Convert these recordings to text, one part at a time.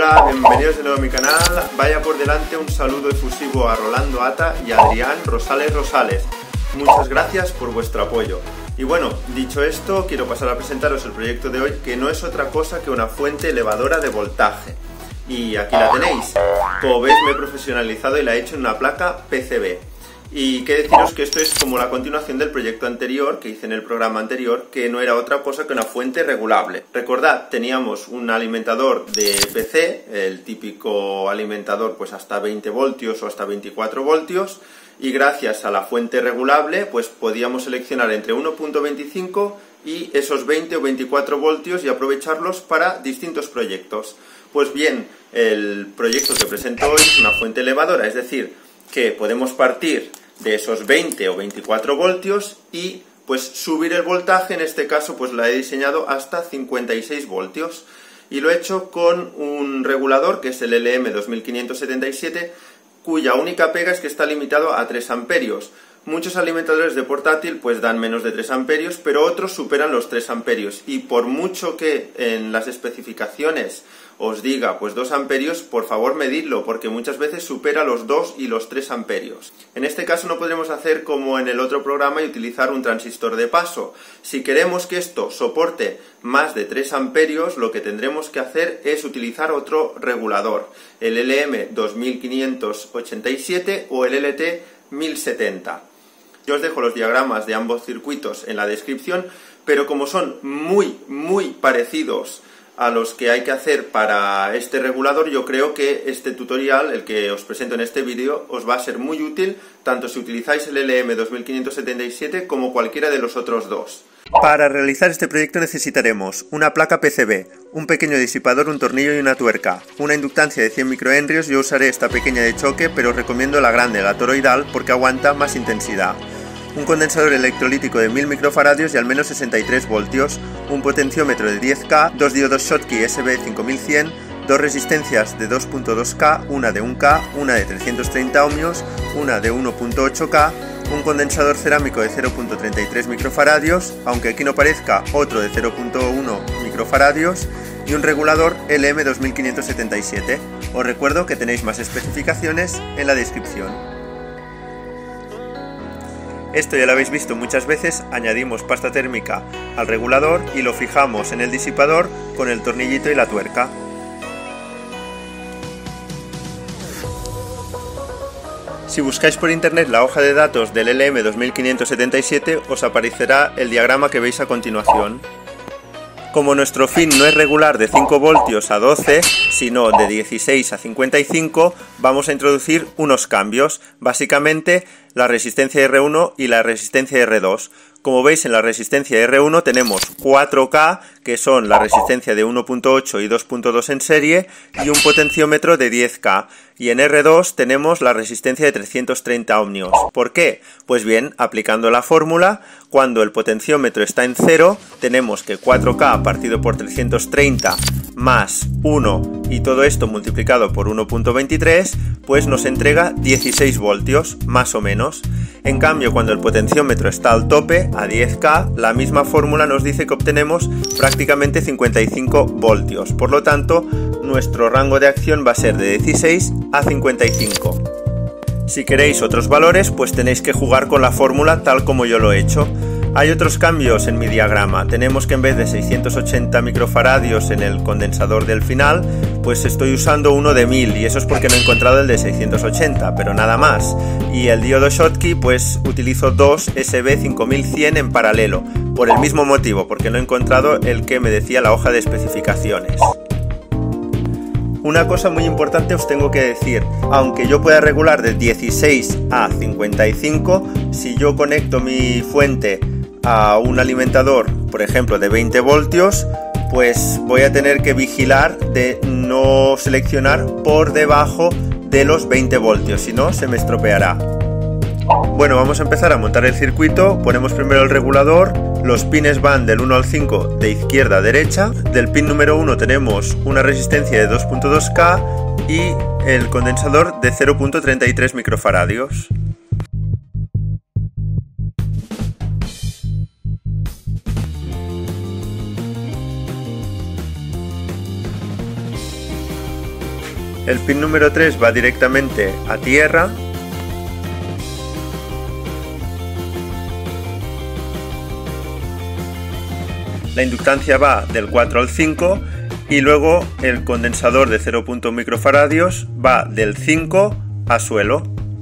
Hola, bienvenidos de nuevo a mi canal. Vaya por delante un saludo efusivo a Rolando Ata y a Adrián Rosales. Muchas gracias por vuestro apoyo. Y bueno, dicho esto, quiero pasar a presentaros el proyecto de hoy, que no es otra cosa que una fuente elevadora de voltaje. Y aquí la tenéis. Como veis, me he profesionalizado y la he hecho en una placa PCB. Y qué deciros que esto es como la continuación del proyecto anterior que hice en el programa anterior, que no era otra cosa que una fuente regulable. Recordad, teníamos un alimentador de PC, el típico alimentador pues hasta 20 voltios o hasta 24 voltios, y gracias a la fuente regulable pues podíamos seleccionar entre 1.25 y esos 20 o 24 voltios y aprovecharlos para distintos proyectos. Pues bien, el proyecto que presento hoy es una fuente elevadora, es decir, que podemos partir de esos 20 o 24 voltios y pues subir el voltaje. En este caso pues la he diseñado hasta 56 voltios y lo he hecho con un regulador que es el LM2577, cuya única pega es que está limitado a 3 amperios. Muchos alimentadores de portátil pues dan menos de 3 amperios, pero otros superan los 3 amperios y por mucho que en las especificaciones os diga pues 2 amperios, por favor medidlo, porque muchas veces supera los 2 y los 3 amperios. En este caso no podremos hacer como en el otro programa y utilizar un transistor de paso. Si queremos que esto soporte más de 3 amperios, lo que tendremos que hacer es utilizar otro regulador, el LM2587 o el LT1070. Yo os dejo los diagramas de ambos circuitos en la descripción, pero como son muy parecidos a los que hay que hacer para este regulador, yo creo que este tutorial, el que os presento en este vídeo, os va a ser muy útil, tanto si utilizáis el LM2577 como cualquiera de los otros dos. Para realizar este proyecto necesitaremos una placa PCB, un pequeño disipador, un tornillo y una tuerca, una inductancia de 100 microhenrios. Yo usaré esta pequeña de choque, pero os recomiendo la grande, la toroidal, porque aguanta más intensidad. Un condensador electrolítico de 1000 microfaradios y al menos 63 voltios, un potenciómetro de 10K, dos diodos Schottky SB5100, dos resistencias de 2.2K, una de 1K, una de 330 ohmios, una de 1.8K, un condensador cerámico de 0.33 microfaradios, aunque aquí no parezca, otro de 0.1 microfaradios, y un regulador LM2577. Os recuerdo que tenéis más especificaciones en la descripción. Esto ya lo habéis visto muchas veces, añadimos pasta térmica al regulador y lo fijamos en el disipador con el tornillito y la tuerca. Si buscáis por internet la hoja de datos del LM2577 os aparecerá el diagrama que veis a continuación. Como nuestro fin no es regular de 5 voltios a 12, sino de 16 a 55, vamos a introducir unos cambios, básicamente la resistencia R1 y la resistencia R2. Como veis, en la resistencia R1 tenemos 4K, que son la resistencia de 1.8 y 2.2 en serie, y un potenciómetro de 10K. Y en R2 tenemos la resistencia de 330 ohmios. ¿Por qué? Pues bien, aplicando la fórmula, cuando el potenciómetro está en 0, tenemos que 4K partido por 330 más 1 y todo esto multiplicado por 1.23, pues nos entrega 16 voltios, más o menos. En cambio, cuando el potenciómetro está al tope, a 10K, la misma fórmula nos dice que obtenemos prácticamente 55 voltios. Por lo tanto, nuestro rango de acción va a ser de 16 a 55. Si queréis otros valores, pues tenéis que jugar con la fórmula tal como yo lo he hecho. Hay otros cambios en mi diagrama. Tenemos que en vez de 680 microfaradios en el condensador del final, pues estoy usando uno de 1000 y eso es porque no he encontrado el de 680, pero nada más. Y el diodo Schottky pues utilizo dos SB5100 en paralelo, por el mismo motivo, porque no he encontrado el que me decía la hoja de especificaciones. Una cosa muy importante os tengo que decir, aunque yo pueda regular de 16 a 55, si yo conecto mi fuente a un alimentador, por ejemplo de 20 voltios, pues voy a tener que vigilar de no seleccionar por debajo de los 20 voltios, si no se me estropeará. Bueno, vamos a empezar a montar el circuito. Ponemos primero el regulador, los pines van del 1 al 5 de izquierda a derecha. Del pin número 1 tenemos una resistencia de 2.2K y el condensador de 0.33 microfaradios. El pin número 3 va directamente a tierra. La inductancia va del 4 al 5 y luego el condensador de 0,1 microfaradios va del 5 a suelo.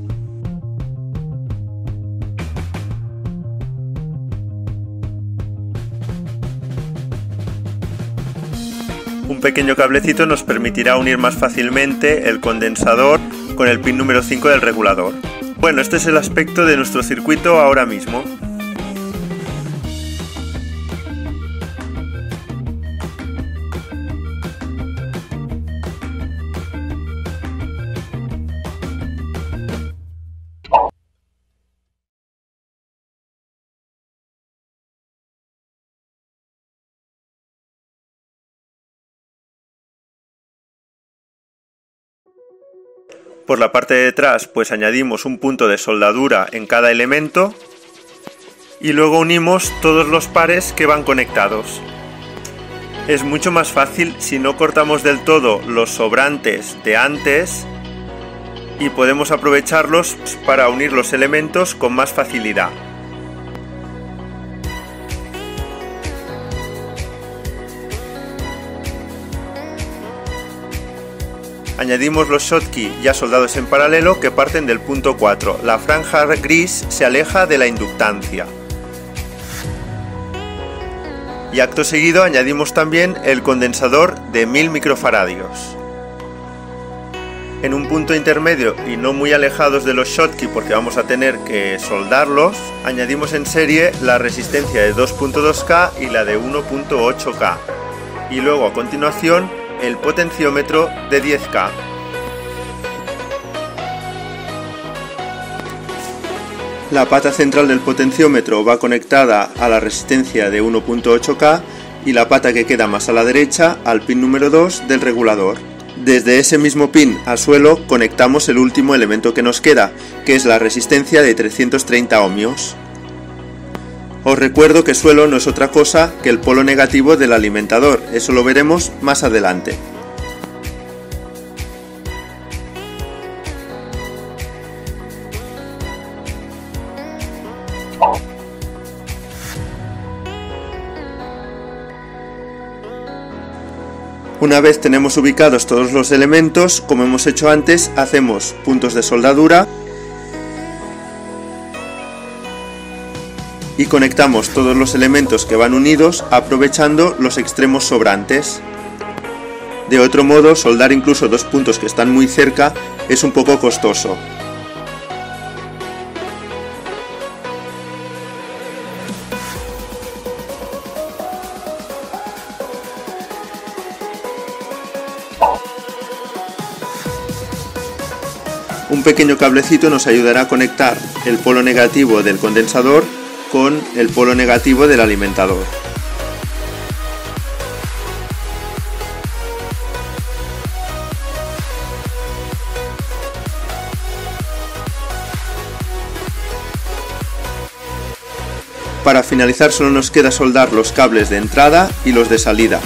Un pequeño cablecito nos permitirá unir más fácilmente el condensador con el pin número 5 del regulador. Bueno, este es el aspecto de nuestro circuito ahora mismo. Por la parte de detrás pues añadimos un punto de soldadura en cada elemento y luego unimos todos los pares que van conectados. Es mucho más fácil si no cortamos del todo los sobrantes de antes y podemos aprovecharlos para unir los elementos con más facilidad. Añadimos los Schottky ya soldados en paralelo que parten del punto 4. La franja gris se aleja de la inductancia. Y acto seguido añadimos también el condensador de 1000 microfaradios. En un punto intermedio y no muy alejados de los Schottky porque vamos a tener que soldarlos, añadimos en serie la resistencia de 2.2K y la de 1.8K. Y luego a continuación el potenciómetro de 10K. La pata central del potenciómetro va conectada a la resistencia de 1.8K y la pata que queda más a la derecha al pin número 2 del regulador. Desde ese mismo pin a suelo conectamos el último elemento que nos queda, que es la resistencia de 330 ohmios. Os recuerdo que suelo no es otra cosa que el polo negativo del alimentador, eso lo veremos más adelante. Una vez tenemos ubicados todos los elementos, como hemos hecho antes, hacemos puntos de soldadura y conectamos todos los elementos que van unidos aprovechando los extremos sobrantes. De otro modo, soldar incluso dos puntos que están muy cerca es un poco costoso. Un pequeño cablecito nos ayudará a conectar el polo negativo del condensador con el polo negativo del alimentador. Para finalizar solo nos queda soldar los cables de entrada y los de salida.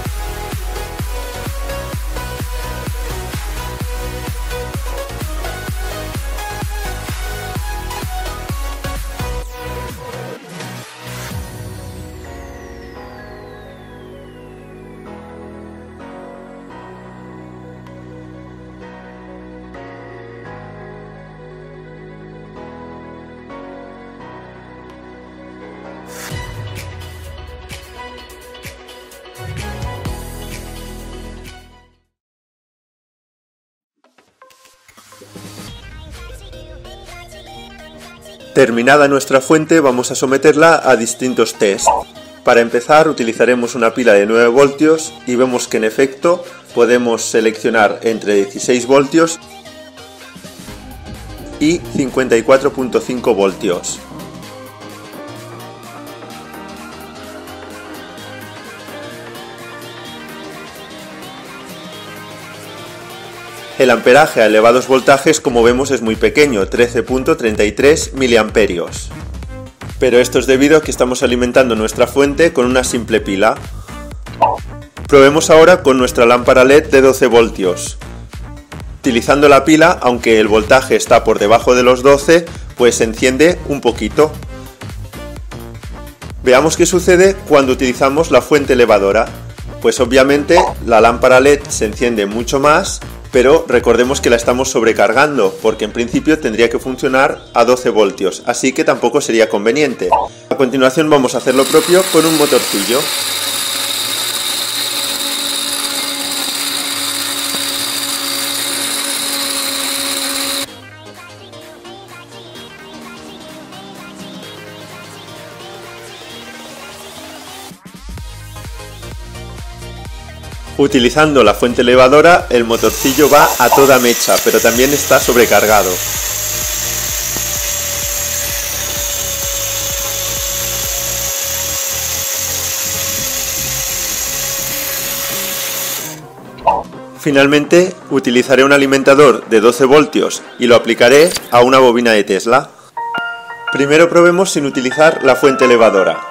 Terminada nuestra fuente, vamos a someterla a distintos tests. Para empezar utilizaremos una pila de 9 voltios y vemos que en efecto podemos seleccionar entre 16 voltios y 54.5 voltios. El amperaje a elevados voltajes, como vemos, es muy pequeño, 13.33 miliamperios. Pero esto es debido a que estamos alimentando nuestra fuente con una simple pila. Probemos ahora con nuestra lámpara LED de 12 voltios. Utilizando la pila, aunque el voltaje está por debajo de los 12, pues se enciende un poquito. Veamos qué sucede cuando utilizamos la fuente elevadora. Pues obviamente la lámpara LED se enciende mucho más, pero recordemos que la estamos sobrecargando, porque en principio tendría que funcionar a 12 voltios, así que tampoco sería conveniente. A continuación vamos a hacer lo propio con un motorcillo. Utilizando la fuente elevadora, el motorcillo va a toda mecha, pero también está sobrecargado. Finalmente, utilizaré un alimentador de 12 voltios y lo aplicaré a una bobina de Tesla. Primero probemos sin utilizar la fuente elevadora.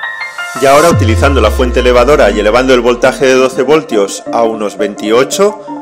Y ahora, utilizando la fuente elevadora y elevando el voltaje de 12 voltios a unos 28,